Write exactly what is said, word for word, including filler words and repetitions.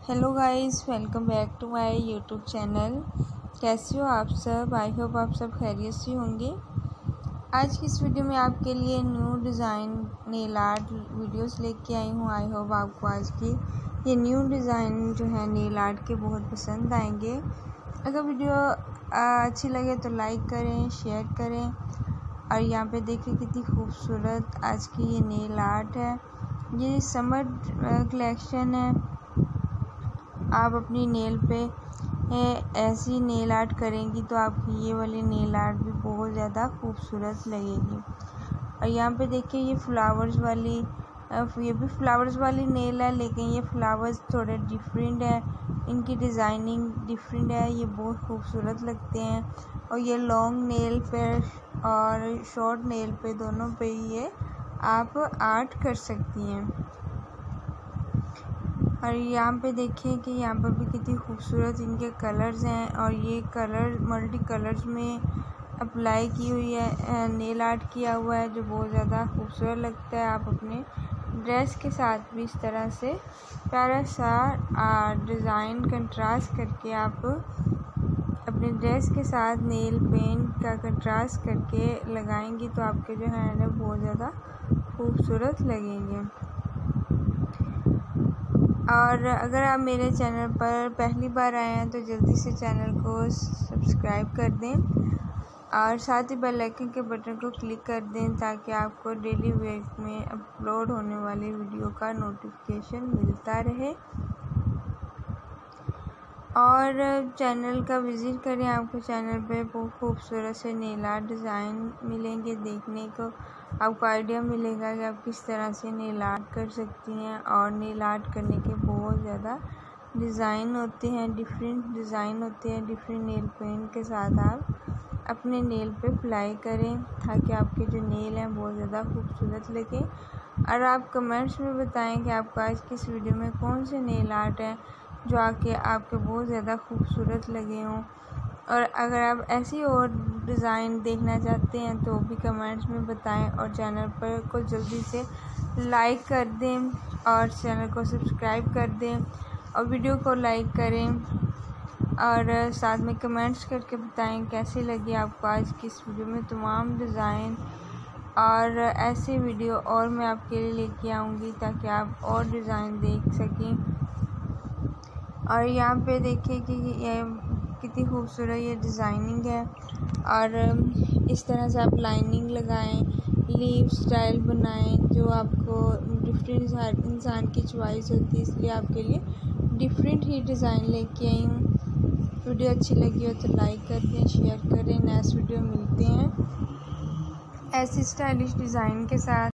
Hello guys, welcome back to my YouTube channel. कैसे हो आप सब? आई होप आप सब खैरियत से होंगे। आज की इस वीडियो में आपके लिए new design nail art videos लेके आई हूँ। आई होप आपको आज की ये न्यू डिज़ाइन जो है नेल आर्ट के बहुत पसंद आएंगे। अगर वीडियो अच्छी लगे तो लाइक करें, शेयर करें। और यहाँ पे देखिए कितनी खूबसूरत आज की ये नेल आर्ट है। ये समर कलेक्शन है। आप अपनी नेल पे ऐसी नेल आर्ट करेंगी तो आपकी ये वाली नेल आर्ट भी बहुत ज़्यादा खूबसूरत लगेगी। और यहाँ पे देखिए ये फ्लावर्स वाली ये भी फ्लावर्स वाली नेल है, लेकिन ये फ्लावर्स थोड़े डिफरेंट है, इनकी डिज़ाइनिंग डिफरेंट है। ये बहुत खूबसूरत लगते हैं। और ये लॉन्ग नेल पे और शॉर्ट नेल पे दोनों पे ये आप आर्ट कर सकती हैं। और यहाँ पे देखिए कि यहाँ पर भी कितनी खूबसूरत इनके कलर्स हैं। और ये कलर मल्टी कलर्स में अप्लाई की हुई है, नेल आर्ट किया हुआ है, जो बहुत ज़्यादा खूबसूरत लगता है। आप अपने ड्रेस के साथ भी इस तरह से प्यारा सा डिज़ाइन कंट्रास्ट करके आप अपने ड्रेस के साथ नेल पेंट का कंट्रास्ट करके लगाएंगी तो आपके जो हैंड है बहुत ज़्यादा खूबसूरत लगेंगे। और अगर आप मेरे चैनल पर पहली बार आए हैं तो जल्दी से चैनल को सब्सक्राइब कर दें और साथ ही बेल आइकन के बटन को क्लिक कर दें ताकि आपको डेली वेट में अपलोड होने वाली वीडियो का नोटिफिकेशन मिलता रहे। और चैनल का विज़िट करें, आपको चैनल पे बहुत खूबसूरत से नेल आर्ट डिज़ाइन मिलेंगे देखने को। आपको आइडिया मिलेगा कि आप किस तरह से नेल आर्ट कर सकती हैं। और नेल आर्ट करने के बहुत ज़्यादा डिज़ाइन होते हैं, डिफरेंट डिज़ाइन होते हैं। डिफरेंट नेल पेंट के साथ आप अपने नेल पे अप्लाई करें ताकि आपके जो नेल हैं बहुत ज़्यादा खूबसूरत लगे। और आप कमेंट्स में बताएं कि आपको आज की इस वीडियो में कौन से नेल आर्ट हैं जो आके आपके बहुत ज़्यादा खूबसूरत लगे हों। और अगर आप ऐसी और डिज़ाइन देखना चाहते हैं तो भी कमेंट्स में बताएं। और चैनल पर को जल्दी से लाइक कर दें और चैनल को सब्सक्राइब कर दें और वीडियो को लाइक करें। और साथ में कमेंट्स करके बताएं कैसी लगी आपको आज की इस वीडियो में तमाम डिज़ाइन। और ऐसे वीडियो और मैं आपके लिए लेके आऊँगी ताकि आप और डिज़ाइन देख सकें। और यहाँ पे देखिए कि ये कितनी खूबसूरत ये डिज़ाइनिंग है। और इस तरह से आप लाइनिंग लगाएं, लीव स्टाइल बनाएं, जो आपको डिफरेंट इंसान की चॉइस होती है, इसलिए आपके लिए डिफरेंट ही डिज़ाइन लेके आई हूँ। वीडियो अच्छी लगी हो तो लाइक कर दें, शेयर करें। नेक्स्ट वीडियो मिलते हैं ऐसी स्टाइलिश डिज़ाइन के साथ।